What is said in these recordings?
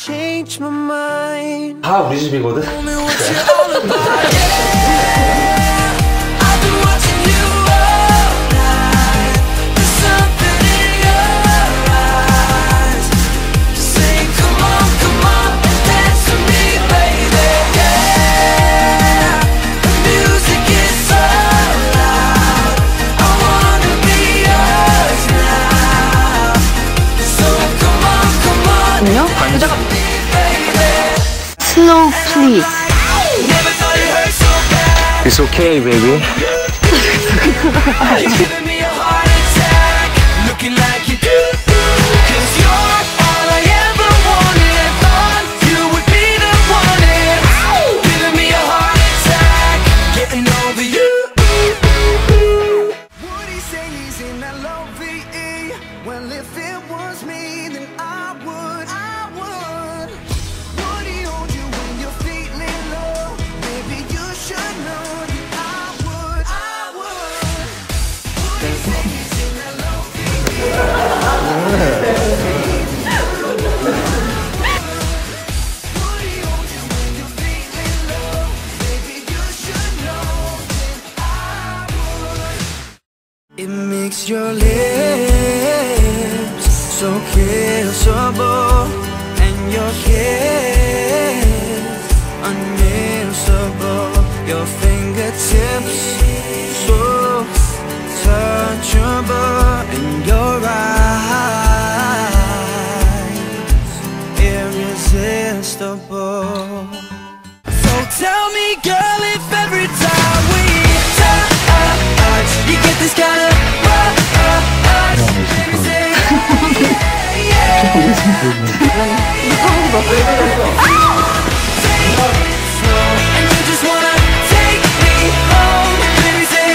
change my mind. 다 우리 집이거든. Slow, please. It's okay, baby. Well, if it was me, then I would. Would he hold you when you're feeling low? Maybe you should know that I would. Would he say he's in that low Would he hold you when you're feeling low? Maybe you should know that I would. It makes your lips so kissable, and your kiss unmissable. Your fingertips so touchable, and your eyes irresistible. So tell me, girl, if every time we touch, you get this kind of rush. And you just wanna take me home, baby, say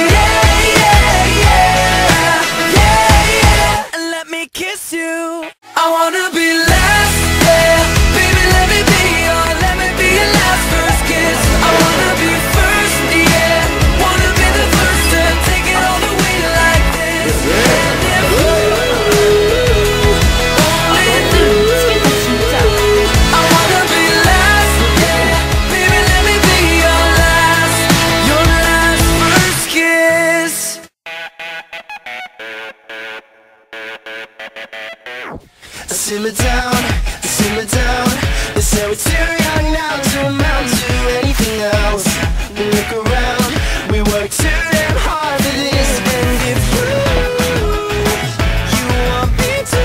yeah, and let me kiss you. I wanna be last, yeah, baby, let me be your last first kiss. I wanna be first, yeah, wanna be the first to take it all the way like this. Simmer down, simmer down. They say we're too young now to amount to anything else. But look around, we work too damn hard for this. And if you want me to,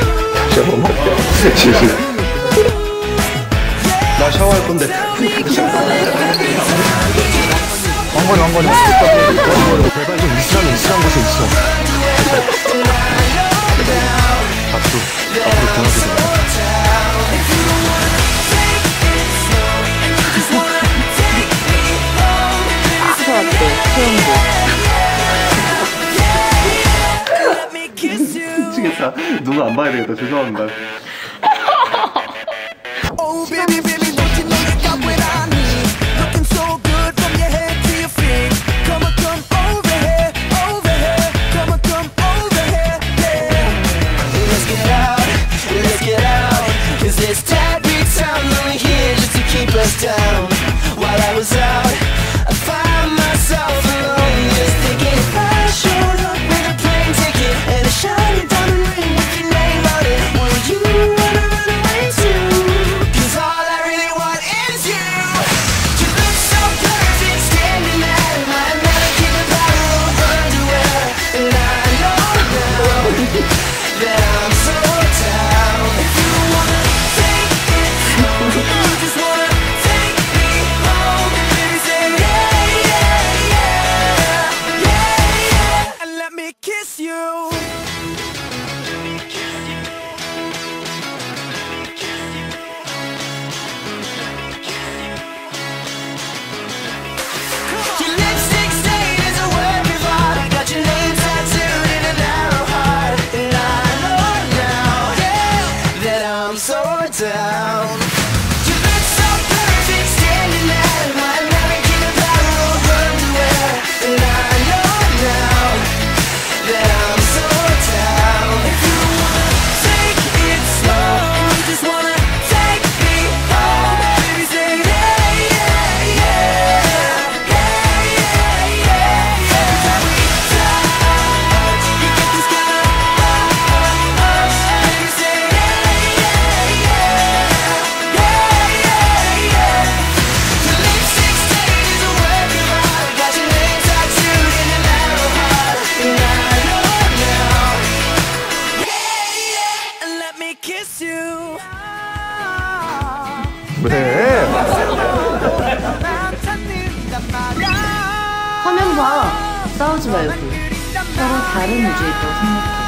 나 샤워할 건데. 왕건이. 제발 좀 이슬한 곳에 있어. 앞으로 전화주세요. 미치겠다. 누가 안 봐야 되겠다. 죄송합니다. oh baby, baby, don't you know you got what I need? Looking so good from your head to your feet. Come on, come over here, over here. Come on, come over here, yeah. Let's get out, 'cause this tad big town only here just to keep us down. While I was out, I found myself alone, just thinking if I showed up with a plane ticket and a shiny diamond ring with your name on it, would you wanna run away too? 'Cause all I really want is you. You look so perfect standing there in my American Apparel underwear, and I know now that I'm so down. If you wanna take it slow, you just wanna take me home, baby, say yeah, and let me kiss you. Your lipstick stain is a work of art. I got your name tattooed in a narrow heart, and I know now, yeah, that I'm so down. You look so perfect standing there in my American Apparel underwear, and I know now that I'm so down. If you wanna take it slow, you just wanna take me 왜? 화면 봐. 싸우지 말고 서로 다른 우주에 있다고 생각해.